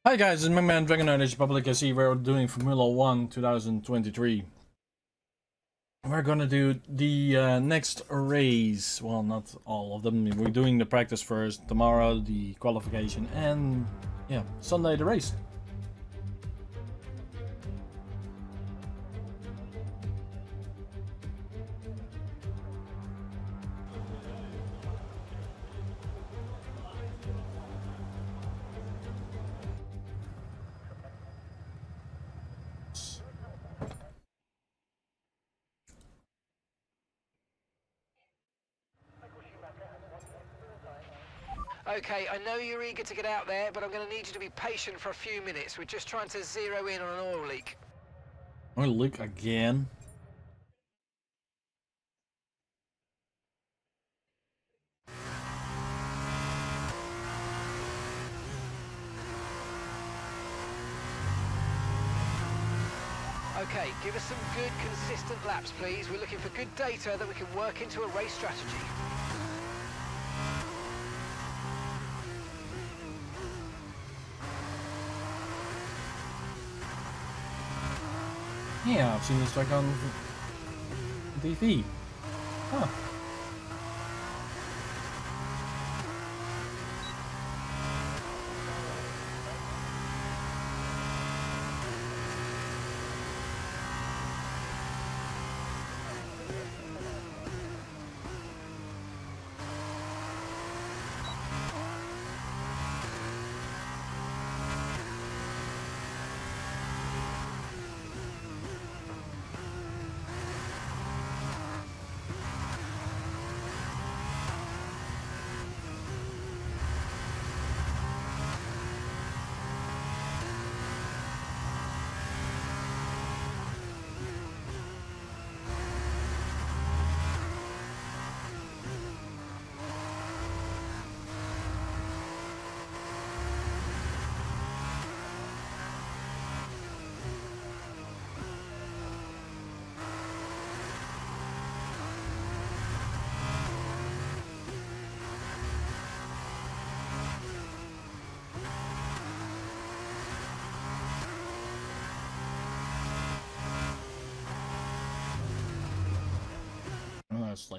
Hi guys, it's MegaDragonoid Public SE. We're doing Formula 1 2023. We're gonna do the next race. Well, not all of them. We're doing the practice first, tomorrow the qualification, and yeah, Sunday the race. Okay, I know you're eager to get out there, but I'm going to need you to be patient for a few minutes. We're just trying to zero in on an oil leak. Oil leak again. Okay, give us some good, consistent laps, please. We're looking for good data that we can work into a race strategy. Yeah, I've seen this track on TV. Huh. Honestly.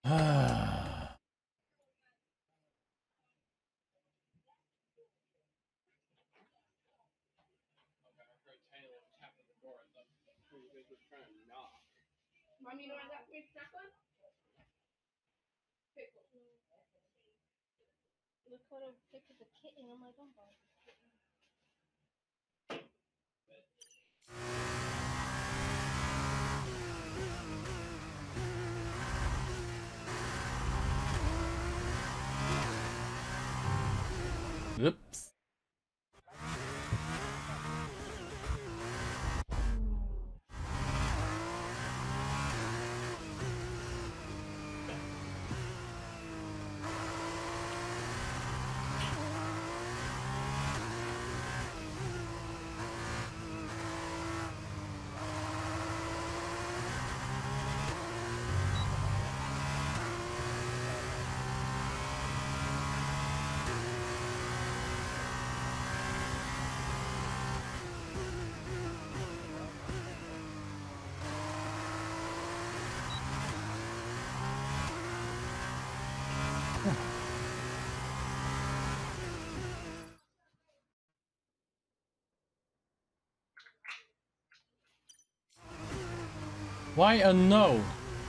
Mom, you know where that big chocolate? Pickle. Look what a pick with a kitten on my gumball. Oops. Why a no?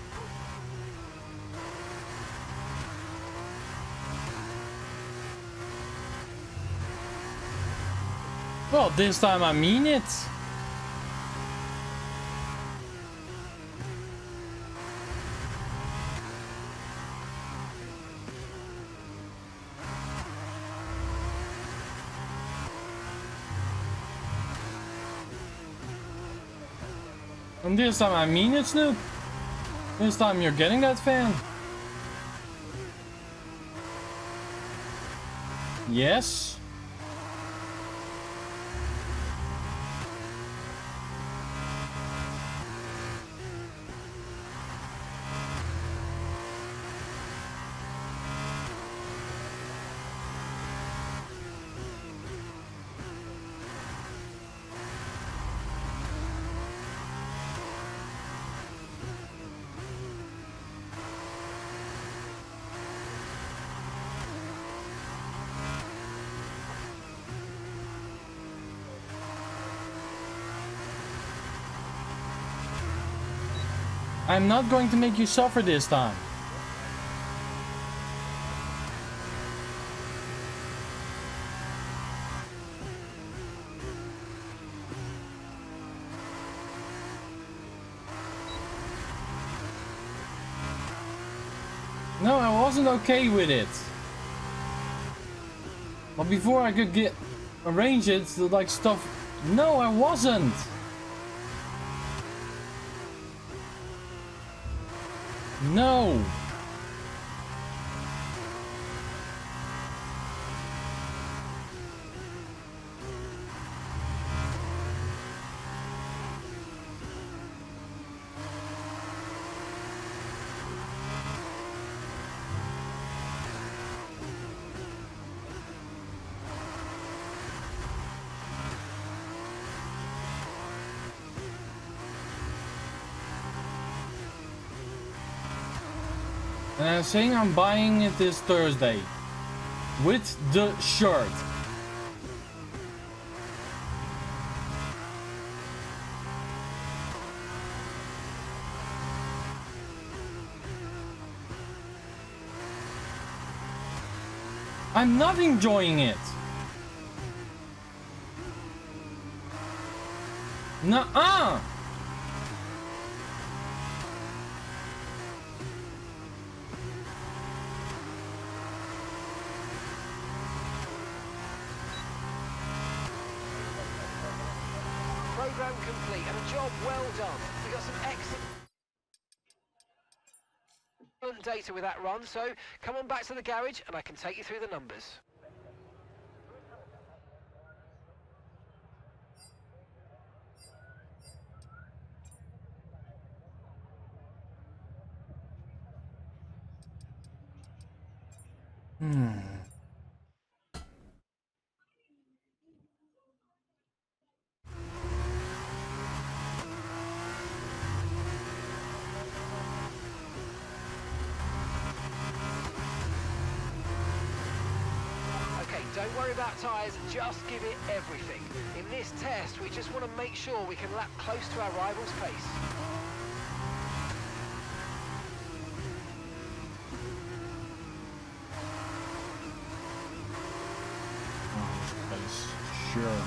Well, this time I mean it. And this time I mean it, Snoop. This time you're getting that fan. Yes. I'm not going to make you suffer this time. No, I wasn't okay with it. But before I could arrange it, like stuff. No, I wasn't. No. And I'm saying I'm buying it this Thursday. With the shirt. I'm not enjoying it. Nuh-uh. Program complete and a job well done. We got some excellent data with that run, so come on back to the garage and I can take you through the numbers. worry about tyres, just give it everything. In this test, we just want to make sure we can lap close to our rival's pace. Sure.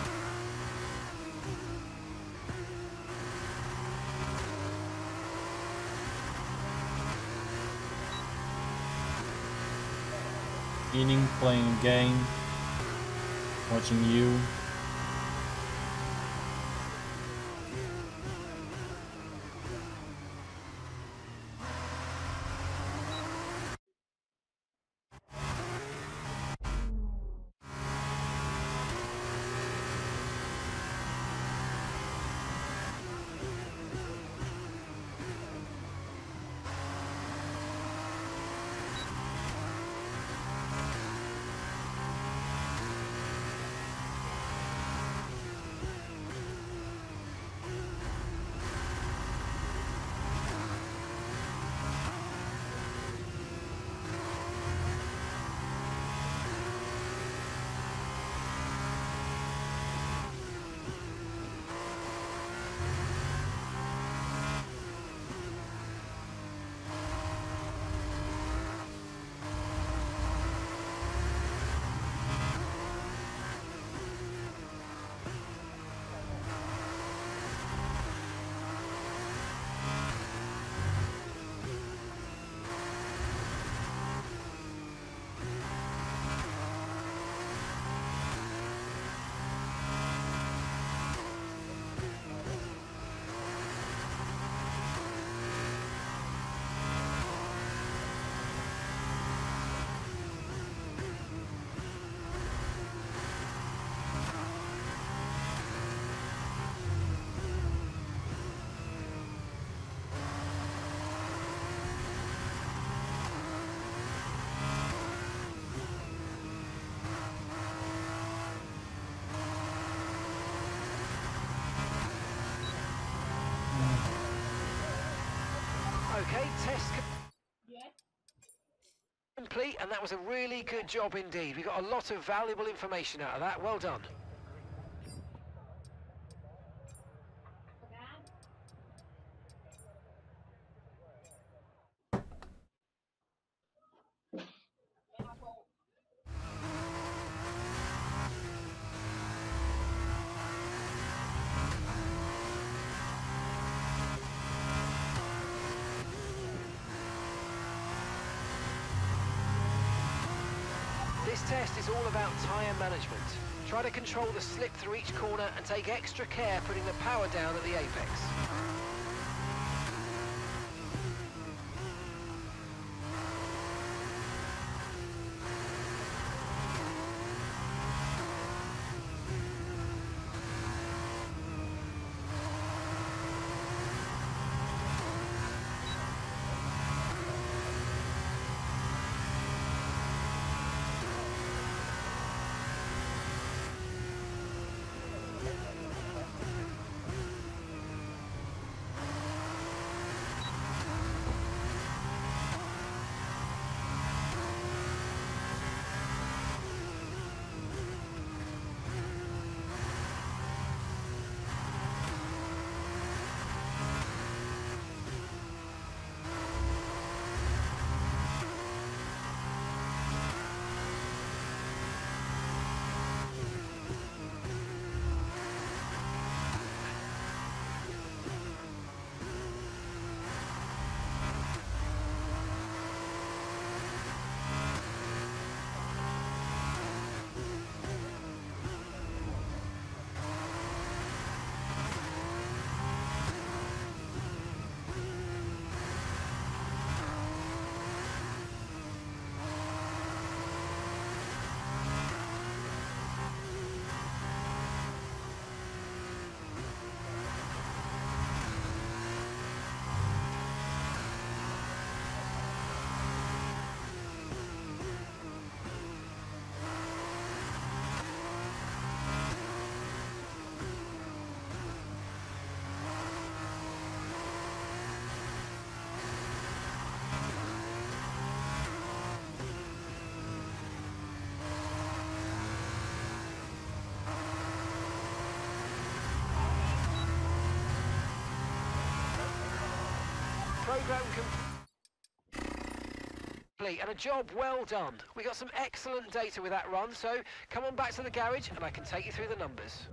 Eating, playing a game, watching you. Okay, test complete, and that was a really good job indeed. We got a lot of valuable information out of that. Well done. This test is all about tyre management. Try to control the slip through each corner and take extra care putting the power down at the apex. Program complete and a job well done. We got some excellent data with that run, so come on back to the garage and I can take you through the numbers.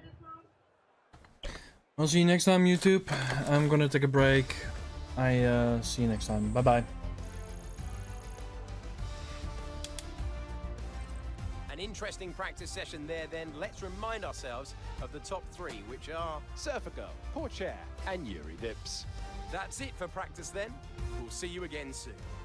I'll see you next time, YouTube. I'm gonna take a break. See you next time. Bye bye. An interesting practice session there then. Let's remind ourselves of the top three, which are Surfer Girl, Poor Chair, and Yuri Dips. That's it for practice then. We'll see you again soon.